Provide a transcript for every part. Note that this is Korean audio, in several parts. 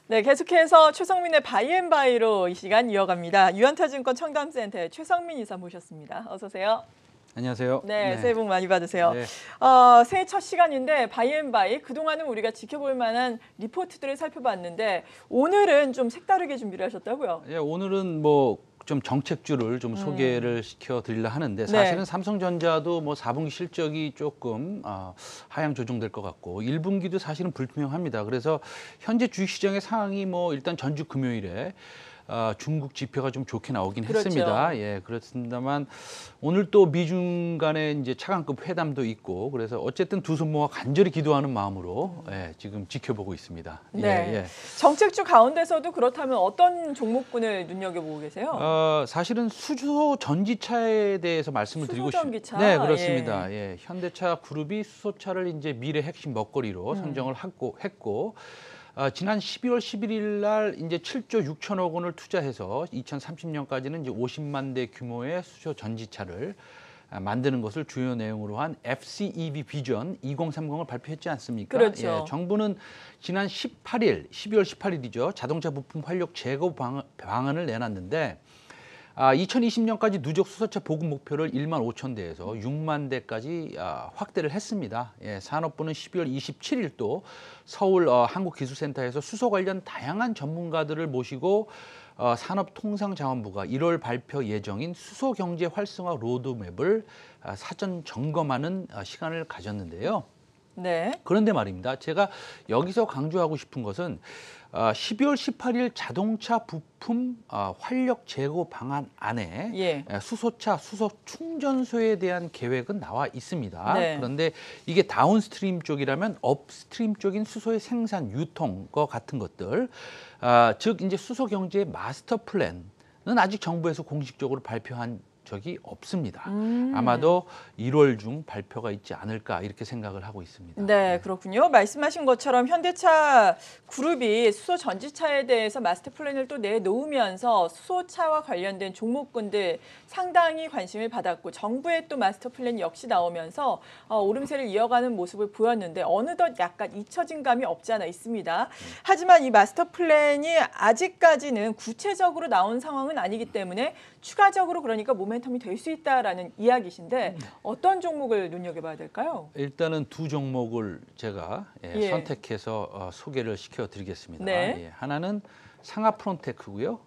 네, 계속해서 최성민의 바이앤바이로 이 시간 이어갑니다. 유한타증권 청담센터의 최성민 이사 모셨습니다. 어서 오세요. 안녕하세요. 네, 새해 복 많이 받으세요. 네. 새해 첫 시간인데 바이앤바이 그동안은 우리가 지켜볼 만한 리포트들을 살펴봤는데 오늘은 좀 색다르게 준비를 하셨다고요? 예, 오늘은 뭐 좀 정책주를 좀 소개를 시켜드리려 하는데 사실은 삼성전자도 뭐 4분기 실적이 조금 하향 조정될 것 같고 1분기도 사실은 불투명합니다. 그래서 현재 주식시장의 상황이 뭐 일단 전주 금요일에 중국 지표가 좀 좋게 나오긴 했습니다. 예, 그렇습니다만 오늘 또 미중 간의 이제 차관급 회담도 있고 그래서 어쨌든 두 손 모아 간절히 기도하는 마음으로 예, 지금 지켜보고 있습니다. 네. 예. 정책주 가운데서도 그렇다면 어떤 종목군을 눈여겨보고 계세요? 사실은 수소 전지차에 대해서 말씀을 드리고 싶습니다. 수소전기차? 네, 그렇습니다. 예, 현대차 그룹이 수소차를 이제 미래 핵심 먹거리로 선정을 했고 지난 12월 11일 날 이제 7조 6천억 원을 투자해서 2030년까지는 이제 50만 대 규모의 수소 전지차를 만드는 것을 주요 내용으로 한 FCEV 비전 2030을 발표했지 않습니까? 그렇죠. 예, 정부는 지난 12월 18일이죠. 자동차 부품 활력 제거 방안을 내놨는데 2020년까지 누적 수소차 보급 목표를 1만 5천 대에서 6만 대까지 확대를 했습니다. 예, 산업부는 12월 27일 또 서울 한국기술센터에서 수소 관련 다양한 전문가들을 모시고 산업통상자원부가 1월 발표 예정인 수소 경제 활성화 로드맵을 사전 점검하는 시간을 가졌는데요. 네. 그런데 말입니다. 제가 여기서 강조하고 싶은 것은 12월 18일 자동차 부품 활력 제거 방안 안에 수소차, 수소 충전소에 대한 계획은 나와 있습니다. 네. 그런데 이게 다운스트림 쪽이라면 업스트림 쪽인 수소의 생산, 유통과 같은 것들, 즉 이제 수소 경제의 마스터 플랜은 아직 정부에서 공식적으로 발표한 적이 없습니다. 아마도 1월 중 발표가 있지 않을까 이렇게 생각을 하고 있습니다. 네, 그렇군요. 말씀하신 것처럼 현대차 그룹이 수소 전지차에 대해서 마스터 플랜을 또 내놓으면서 수소차와 관련된 종목군들 상당히 관심을 받았고 정부의 또 마스터 플랜 역시 나오면서 오름세를 이어가는 모습을 보였는데 어느덧 약간 잊혀진 감이 없지 않아 있습니다. 하지만 이 마스터 플랜이 아직까지는 구체적으로 나온 상황은 아니기 때문에 추가적으로 그러니까 모멘텀이 될 수 있다라는 이야기신데 어떤 종목을 눈여겨봐야 될까요? 일단은 두 종목을 제가 선택해서 소개를 시켜드리겠습니다. 네. 하나는 상하프론테크고요.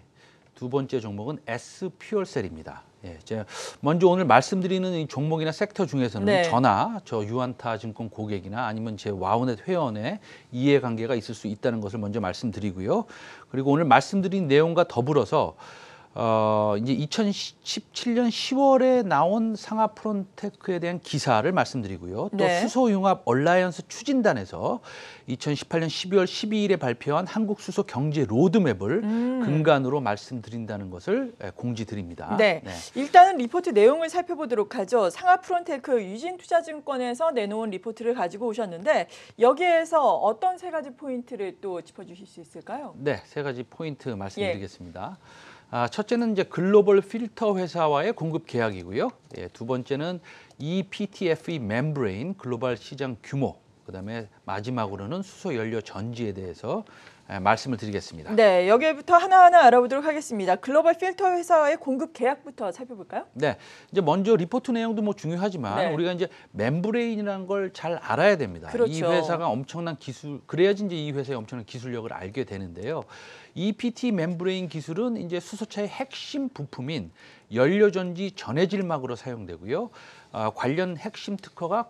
두 번째 종목은 S퓨얼셀입니다. 제가 먼저 오늘 말씀드리는 이 종목이나 섹터 중에서는 저나 저 유한타증권 고객이나 아니면 제 와우넷 회원의 이해관계가 있을 수 있다는 것을 먼저 말씀드리고요. 그리고 오늘 말씀드린 내용과 더불어서 이제 2017년 10월에 나온 상하프론테크에 대한 기사를 말씀드리고요. 또 수소융합 얼라이언스 추진단에서 2018년 12월 12일에 발표한 한국 수소 경제 로드맵을 근간으로 말씀드린다는 것을 공지드립니다. 네. 일단은 리포트 내용을 살펴보도록 하죠. 상하프론테크 유진투자증권에서 내놓은 리포트를 가지고 오셨는데 여기에서 어떤 세 가지 포인트를 또 짚어주실 수 있을까요? 네, 세 가지 포인트 말씀드리겠습니다. 첫째는 이제 글로벌 필터 회사와의 공급 계약이고요. 두 번째는 ePTFE 멤브레인 글로벌 시장 규모, 그다음에 마지막으로는 수소 연료 전지에 대해서 말씀을 드리겠습니다. 네, 여기부터 하나하나 알아보도록 하겠습니다. 글로벌 필터 회사와의 공급 계약부터 살펴볼까요? 네, 이제 먼저 리포트 내용도 뭐 중요하지만 우리가 이제 멤브레인이라는 걸 잘 알아야 됩니다. 그렇죠. 이 회사가 엄청난 기술, 그래야지 이제 이 회사의 엄청난 기술력을 알게 되는데요. EPT 멤브레인 기술은 이제 수소차의 핵심 부품인 연료전지 전해질막으로 사용되고요. 관련 핵심 특허가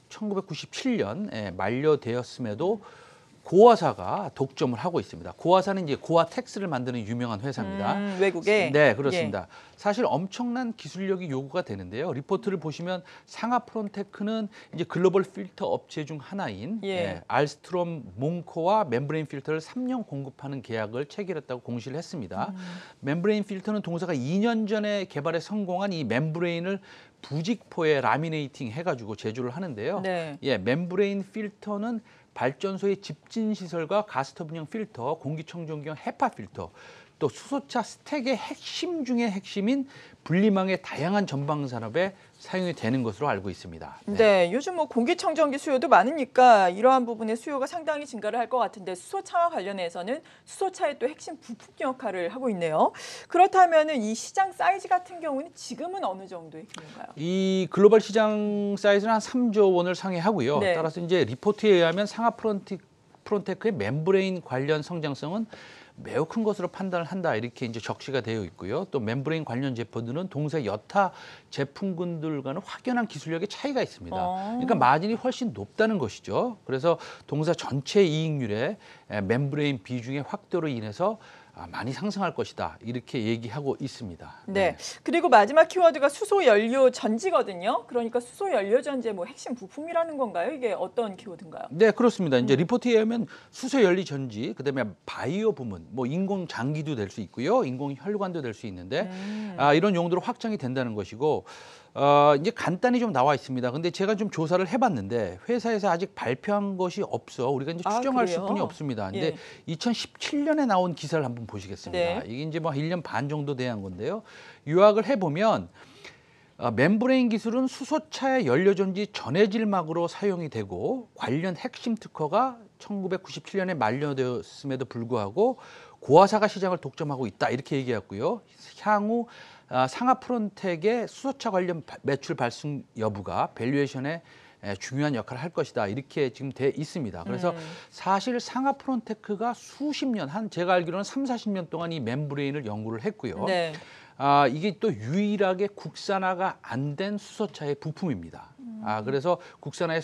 1997년 만료되었음에도 고화사가 독점을 하고 있습니다. 고화사는 이제 고화텍스를 만드는 유명한 회사입니다. 외국에? 네, 그렇습니다. 사실 엄청난 기술력이 요구가 되는데요. 리포트를 보시면 상하프론테크는 이제 글로벌 필터 업체 중 하나인 알스트롬 몽코와 멤브레인 필터를 3년 공급하는 계약을 체결했다고 공시를 했습니다. 멤브레인 필터는 동사가 2년 전에 개발에 성공한 이 멤브레인을 부직포에 라미네이팅 해가지고 제조를 하는데요. 멤브레인 필터는 발전소의 집진 시설과 가스터빈형 필터, 공기청정기형 헤파 필터, 또 수소차 스택의 핵심 중의 핵심인 분리망의 다양한 전방 산업에 사용이 되는 것으로 알고 있습니다. 네, 요즘 뭐 공기청정기 수요도 많으니까 이러한 부분의 수요가 상당히 증가를 할 것 같은데 수소차와 관련해서는 수소차의 또 핵심 부품 역할을 하고 있네요. 그렇다면은 이 시장 사이즈 같은 경우는 지금은 어느 정도의 규모인가요? 이 글로벌 시장 사이즈는 한 3조 원을 상회하고요. 네. 따라서 이제 리포트에 의하면 프론테크의 멤브레인 관련 성장성은 매우 큰 것으로 판단을 한다 이렇게 이제 적시가 되어 있고요. 또 멤브레인 관련 제품들은 동사 여타 제품군들과는 확연한 기술력의 차이가 있습니다. 그러니까 마진이 훨씬 높다는 것이죠. 그래서 동사 전체 이익률의 멤브레인 비중의 확대로 인해서 많이 상승할 것이다 이렇게 얘기하고 있습니다. 네. 그리고 마지막 키워드가 수소 연료 전지거든요. 그러니까 수소 연료 전지의 뭐 핵심 부품이라는 건가요? 이게 어떤 키워드인가요? 네, 그렇습니다. 이제 리포트에 의하면 수소 연료 전지, 그다음에 바이오 부문, 뭐 인공 장기도 될 수 있고요, 인공 혈관도 될 수 있는데 이런 용도로 확장이 된다는 것이고. 이제 간단히 좀 나와 있습니다. 근데 제가 좀 조사를 해봤는데 회사에서 아직 발표한 것이 없어. 우리가 이제 추정할 그래요? 수뿐이 없습니다. 근데 예. 2017년에 나온 기사를 한번 보시겠습니다. 네. 이게 이제 뭐 1년 반 정도 돼한 건데요. 요약을 해보면 멤브레인 기술은 수소차의 연료전지 전해질막으로 사용이 되고 관련 핵심 특허가 1997년에 만료되었음에도 불구하고 고화사가 시장을 독점하고 있다 이렇게 얘기했고요. 향후 상하프론텍의 수소차 관련 매출 발생 여부가 밸류에이션에 중요한 역할을 할 것이다 이렇게 지금 돼 있습니다. 그래서 사실 상하프론테크가 수십 년, 제가 알기로는 3, 40년 동안 이 멤브레인을 연구를 했고요. 네. 이게 또 유일하게 국산화가 안 된 수소차의 부품입니다. 그래서 국산화의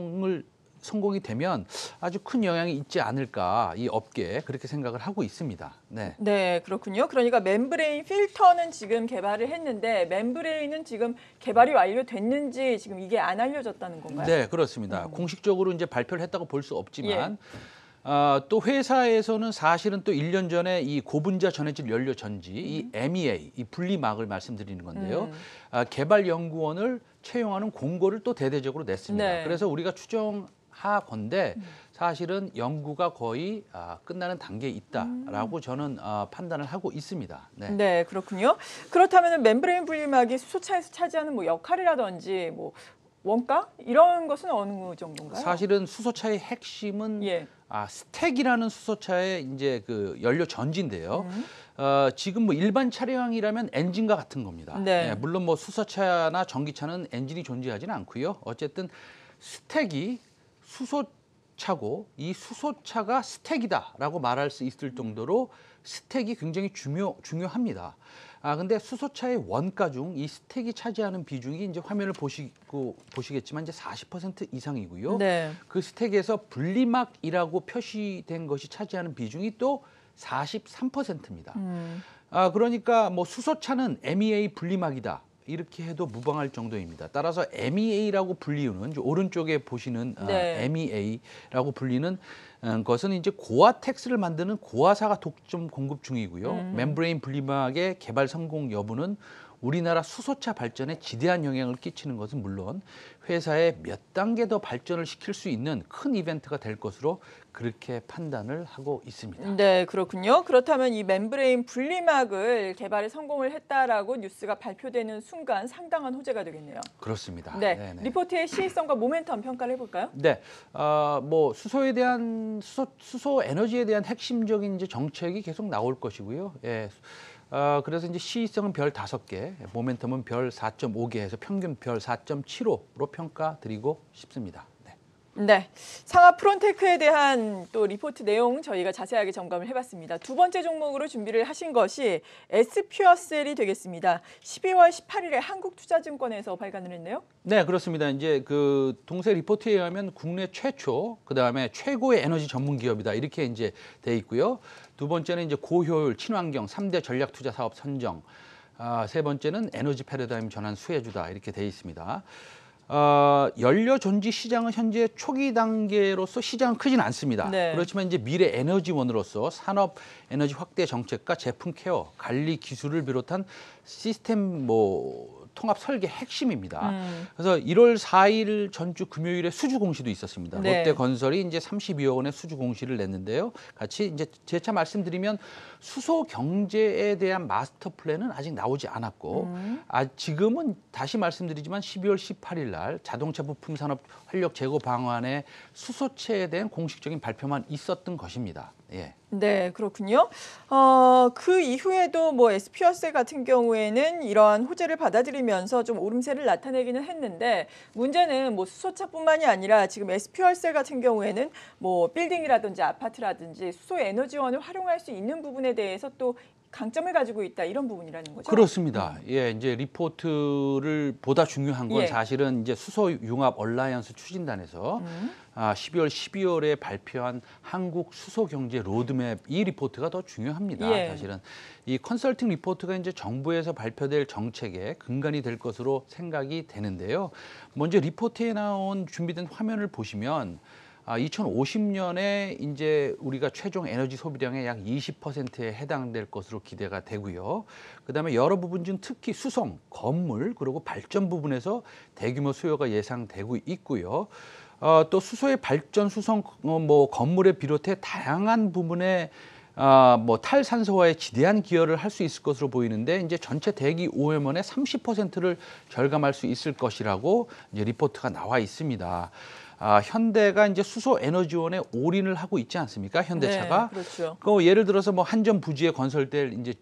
성공이 되면 아주 큰 영향이 있지 않을까 이 업계에 그렇게 생각을 하고 있습니다. 네. 네, 그렇군요. 그러니까 멤브레인 필터는 지금 개발을 했는데 멤브레인은 지금 개발이 완료됐는지 지금 이게 안 알려졌다는 건가요? 네, 그렇습니다. 공식적으로 이제 발표를 했다고 볼 수 없지만 예. 또 회사에서는 사실은 또 1년 전에 이 고분자 전해질 연료 전지, 이 MEA, 이 분리막을 말씀드리는 건데요. 개발 연구원을 채용하는 공고를 또 대대적으로 냈습니다. 네. 그래서 우리가 추정하건대 사실은 연구가 거의 끝나는 단계에 있다라고 저는 판단을 하고 있습니다. 네. 네, 그렇군요. 그렇다면 멤브레인 분리막이 수소차에서 차지하는 뭐 역할이라든지 뭐 원가 이런 것은 어느 정도인가요? 사실은 수소차의 핵심은 예. 스택이라는 수소차의 이제 그 연료 전지인데요. 지금 뭐 일반 차량이라면 엔진과 같은 겁니다. 네. 예, 물론 뭐 수소차나 전기차는 엔진이 존재하지는 않고요. 어쨌든 스택이 수소차고 이 수소차가 스택이다라고 말할 수 있을 정도로 스택이 굉장히 중요합니다. 근데 수소차의 원가 중 이 스택이 차지하는 비중이 이제 화면을 보시겠지만 이제 40% 이상이고요. 네. 그 스택에서 분리막이라고 표시된 것이 차지하는 비중이 또 43%입니다. 그러니까 뭐 수소차는 MEA 분리막이다. 이렇게 해도 무방할 정도입니다. 따라서 MEA라고 불리우는 오른쪽에 보시는 네. MEA라고 불리는 것은 이제 고아텍스를 만드는 고아사가 독점 공급 중이고요. 멤브레인 분리막의 개발 성공 여부는 우리나라 수소차 발전에 지대한 영향을 끼치는 것은 물론 회사에 몇 단계 더 발전을 시킬 수 있는 큰 이벤트가 될 것으로 그렇게 판단을 하고 있습니다. 네, 그렇군요. 그렇다면 이 멤브레인 분리막을 개발에 성공을 했다라고 뉴스가 발표되는 순간 상당한 호재가 되겠네요. 그렇습니다. 네, 네네. 리포트의 시의성과 모멘텀 평가를 해볼까요? 네, 뭐 수소에 대한 수소 에너지에 대한 핵심적인 이제 정책이 계속 나올 것이고요. 예. 그래서 이제 시의성은 별 5개, 모멘텀은 별 4.5개 해서 평균 별 4.75로 평가드리고 싶습니다. 네. 네, 상하 프론테크에 대한 또 리포트 내용 저희가 자세하게 점검을 해봤습니다. 두 번째 종목으로 준비를 하신 것이 S퓨어셀이 되겠습니다. 12월 18일에 한국투자증권에서 발간을 했네요. 네, 그렇습니다. 이제 그 동세 리포트에 의하면 국내 최초, 그 다음에 최고의 에너지 전문 기업이다 이렇게 이제 돼 있고요. 두 번째는 이제 고효율, 친환경 3대 전략 투자 사업 선정, 세 번째는 에너지 패러다임 전환 수혜주다 이렇게 돼 있습니다. 연료 전지 시장은 현재 초기 단계로서 시장은 크진 않습니다. 네. 그렇지만 이제 미래 에너지원으로서 산업 에너지 확대 정책과 제품 케어, 관리 기술을 비롯한 시스템 통합 설계 핵심입니다. 그래서 1월 4일 전주 금요일에 수주 공시도 있었습니다. 네. 롯데건설이 이제 32억 원의 수주 공시를 냈는데요. 같이 이제 재차 말씀드리면 수소 경제에 대한 마스터 플랜은 아직 나오지 않았고 지금은 다시 말씀드리지만 12월 18일 날 자동차 부품 산업 활력 제고 방안의 수소체에 대한 공식적인 발표만 있었던 것입니다. 예. 네, 그렇군요. 그 이후에도 뭐 SP혈세 같은 경우에는 이러한 호재를 받아들이면서 좀 오름세를 나타내기는 했는데 문제는 뭐 수소차뿐만이 아니라 지금 SP혈세 같은 경우에는 뭐 빌딩이라든지 아파트라든지 수소 에너지원을 활용할 수 있는 부분에 대해서 또 강점을 가지고 있다 이런 부분이라는 거죠. 그렇습니다. 예, 이제 리포트를 보다 중요한 건 예. 사실은 이제 수소 융합 얼라이언스 추진단에서 12월에 발표한 한국 수소 경제 로드맵 이 리포트가 더 중요합니다. 예. 사실은 이 컨설팅 리포트가 이제 정부에서 발표될 정책의 근간이 될 것으로 생각이 되는데요. 먼저 리포트에 나온 준비된 화면을 보시면 2050년에 이제 우리가 최종 에너지 소비량의 약 20%에 해당될 것으로 기대가 되고요. 그다음에 여러 부분 중 특히 수송, 건물 그리고 발전 부분에서 대규모 수요가 예상되고 있고요. 또 수소의 발전, 수송, 뭐 건물에 비롯해 다양한 부분에 뭐 탈산소화에 지대한 기여를 할 수 있을 것으로 보이는데 이제 전체 대기 오염원의 30%를 절감할 수 있을 것이라고 이제 리포트가 나와 있습니다. 현대가 이제 수소 에너지원에 올인을 하고 있지 않습니까? 현대차가. 네, 그렇죠. 예를 들어서 뭐 한전 부지에 건설될 이제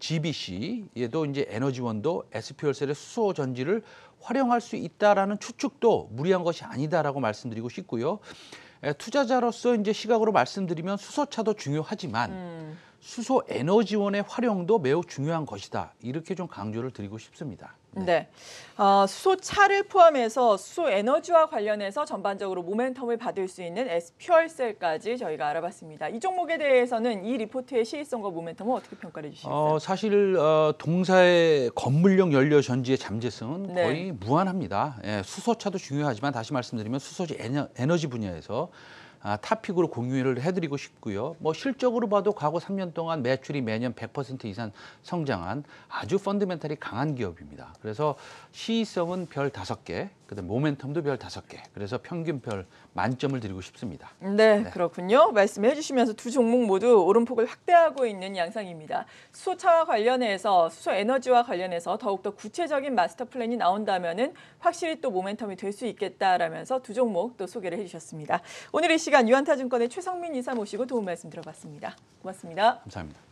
GBC에도 이제 에너지원도 SP혈셀의 수소 전지를 활용할 수 있다라는 추측도 무리한 것이 아니다라고 말씀드리고 싶고요. 투자자로서 이제 시각으로 말씀드리면 수소차도 중요하지만 수소 에너지원의 활용도 매우 중요한 것이다. 이렇게 좀 강조를 드리고 싶습니다. 네. 수소차를 포함해서 수소 에너지와 관련해서 전반적으로 모멘텀을 받을 수 있는 SP혈셀까지 저희가 알아봤습니다. 이 종목에 대해서는 이 리포트의 시의성과 모멘텀은 어떻게 평가해 주시겠어요? 사실 동사의 건물용 연료 전지의 잠재성은 네. 거의 무한합니다. 예, 수소차도 중요하지만 다시 말씀드리면 수소지 에너지 분야에서 탑픽으로 공유를 해드리고 싶고요. 뭐 실적으로 봐도 과거 3년 동안 매출이 매년 100% 이상 성장한 아주 펀드멘탈이 강한 기업입니다. 그래서 시의성은 별 5개, 그다음 모멘텀도 별 5개. 그래서 평균 별 만점을 드리고 싶습니다. 네, 그렇군요. 말씀해 주시면서 두 종목 모두 오름폭을 확대하고 있는 양상입니다. 수소차와 관련해서 수소 에너지와 관련해서 더욱더 구체적인 마스터 플랜이 나온다면은 확실히 또 모멘텀이 될 수 있겠다라면서 두 종목 또 소개를 해주셨습니다. 오늘 이 시간 유한타증권의 최성민 이사 모시고 도움 말씀 들어봤습니다. 고맙습니다. 감사합니다.